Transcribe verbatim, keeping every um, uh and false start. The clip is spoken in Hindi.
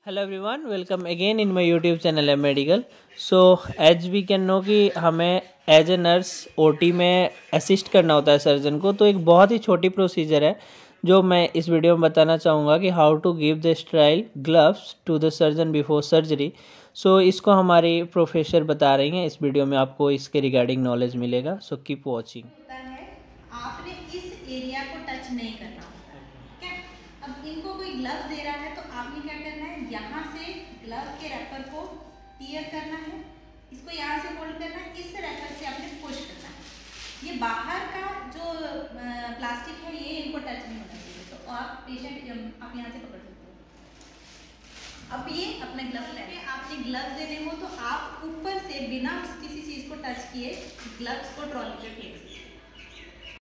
Hello everyone, welcome again in my YouTube channel M medical. So as we can know कि हमें एज ए नर्स ओटी में असिस्ट करना होता है सर्जन को। तो एक बहुत ही छोटी प्रोसीजर है जो मैं इस वीडियो में बताना चाहूँगा कि how to give the sterile gloves to the surgeon before surgery. So इसको हमारी प्रोफेसर बता रही हैं। इस वीडियो में आपको इसके रिगार्डिंग नॉलेज मिलेगा। So keep watching. होता है आपने इस एरिया को टच नहीं करना होता है, ठीक है। अब इनको कोई ग्लव दे रहा है तो आपने क्या करना है, यहाँ से ग्लव के रैपर को टियर करना है, इसको यहाँ से होल्ड करना है, इस रैपर से आपने पुश करना है। ये बाहर का जो प्लास्टिक है ये इनको टच नहीं होना चाहिए। तो आप पेशेंट आप यहाँ से पकड़ सकते हो। अब ये अपने ग्लव लेके आपने ग्लव देने हो तो आप ऊपर से बिना किसी चीज़ को टच किए ग्लव्स को ट्रॉली पे फेंक सकते हो।